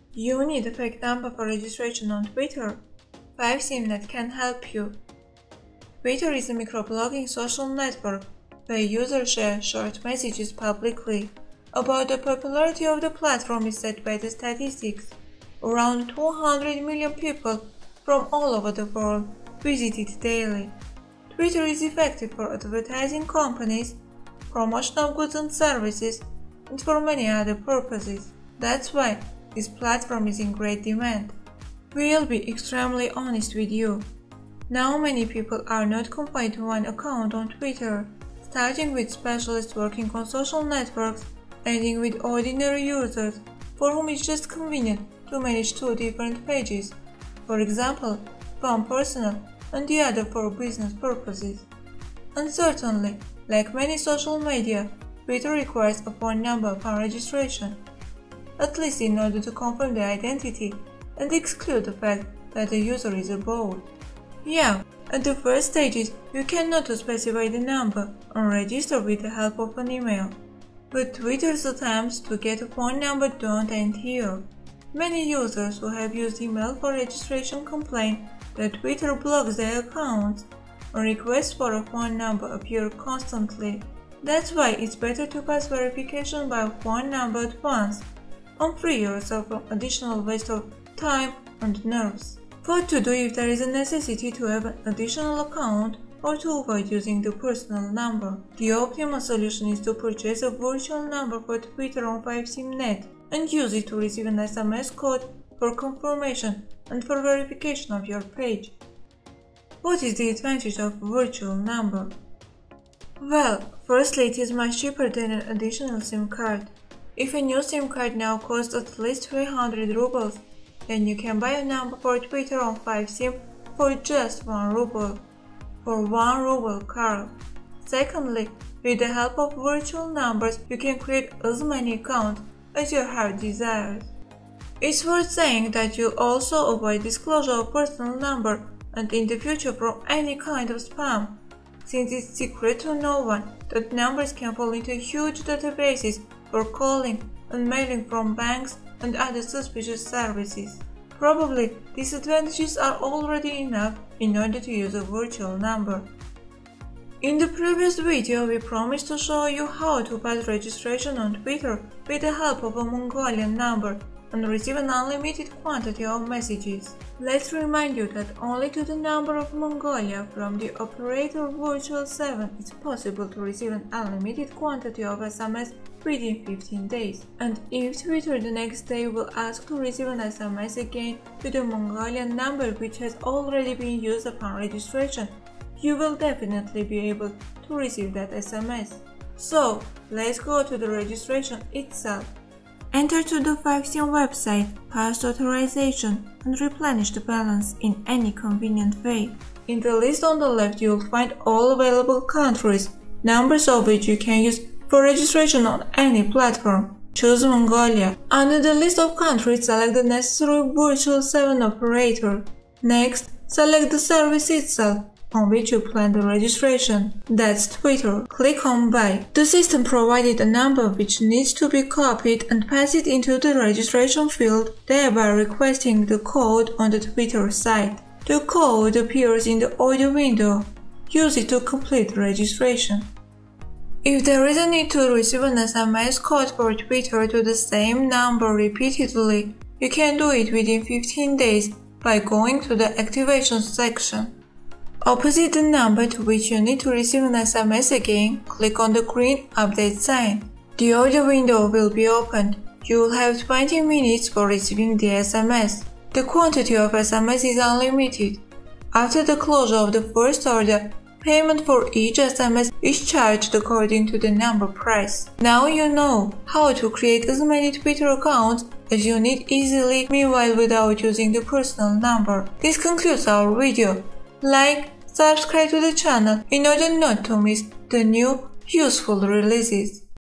You need a fake number for registration on Twitter? 5simNet can help you. Twitter is a microblogging social network where users share short messages publicly. About the popularity of the platform is said by the statistics. Around 200 million people from all over the world visit it daily. Twitter is effective for advertising companies, promotion of goods and services, and for many other purposes. That's why this platform is in great demand. We'll be extremely honest with you. Now many people are not confined to one account on Twitter, starting with specialists working on social networks, ending with ordinary users for whom it's just convenient to manage two different pages. For example, one personal and the other for business purposes. And certainly, like many social media, Twitter requires a phone number upon registration, at least in order to confirm the identity and exclude the fact that the user is a bot. Yeah, at the first stages, you cannot specify the number and register with the help of an email. But Twitter's attempts to get a phone number don't end here. Many users who have used email for registration complain that Twitter blocks their accounts and requests for a phone number appear constantly. That's why it's better to pass verification by a phone number at once and free yourself from additional waste of time and nerves. What to do if there is a necessity to have an additional account or to avoid using the personal number? The optimal solution is to purchase a virtual number for Twitter on 5simNet and use it to receive an SMS code for confirmation and for verification of your page. What is the advantage of a virtual number? Well, firstly, it is much cheaper than an additional SIM card. If a new SIM card now costs at least 300 rubles, then you can buy a number for Twitter on 5sim for just 1 ruble. For 1 ruble, Carl. Secondly, with the help of virtual numbers, you can create as many accounts as your heart desires. It's worth saying that you'll also avoid disclosure of personal number and in the future from any kind of spam, since it's secret to no one that numbers can fall into huge databases for calling and mailing from banks and other suspicious services. Probably these advantages are already enough in order to use a virtual number. In the previous video, we promised to show you how to pass registration on Twitter with the help of a Mongolian number and receive an unlimited quantity of messages. Let's remind you that only to the number of Mongolia from the operator Virtual 7 it's possible to receive an unlimited quantity of SMS within 15 days. And if Twitter the next day will ask to receive an SMS again with a Mongolian number which has already been used upon registration, you will definitely be able to receive that SMS. So, let's go to the registration itself. Enter to the 5sim website, pass authorization, and replenish the balance in any convenient way. In the list on the left, you'll find all available countries, numbers of which you can use for registration on any platform. Choose Mongolia. Under the list of countries, select the necessary Virtual 7 operator. Next, select the service itself, on which you plan the registration. That's Twitter. Click on Buy. The system provided a number which needs to be copied and pass it into the registration field, thereby requesting the code on the Twitter site. The code appears in the audio window. Use it to complete the registration. If there is a need to receive an SMS code for Twitter to the same number repeatedly, you can do it within 15 days by going to the activation section. Opposite the number to which you need to receive an SMS again, click on the green update sign. The audio window will be opened. You will have 20 minutes for receiving the SMS. The quantity of SMS is unlimited. After the closure of the first order, payment for each SMS is charged according to the number price. Now you know how to create as many Twitter accounts as you need easily, meanwhile without using the personal number. This concludes our video. Like, subscribe to the channel in order not to miss the new useful releases.